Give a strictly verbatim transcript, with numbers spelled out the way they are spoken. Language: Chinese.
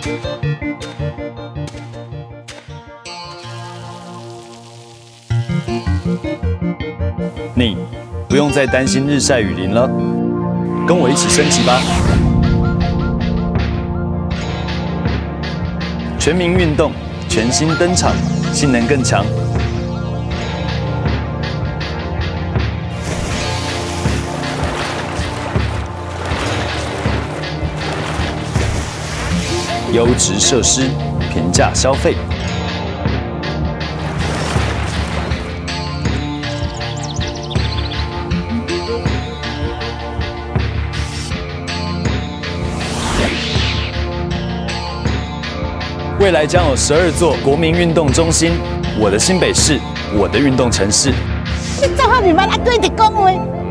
你不用再担心日晒雨淋了，跟我一起升级吧！全民运动全新登场，性能更强。优质设施，平价消费。未来将有十二座国民运动中心，我的新北市，我的运动城市。 你怎么明白啊？对你讲话？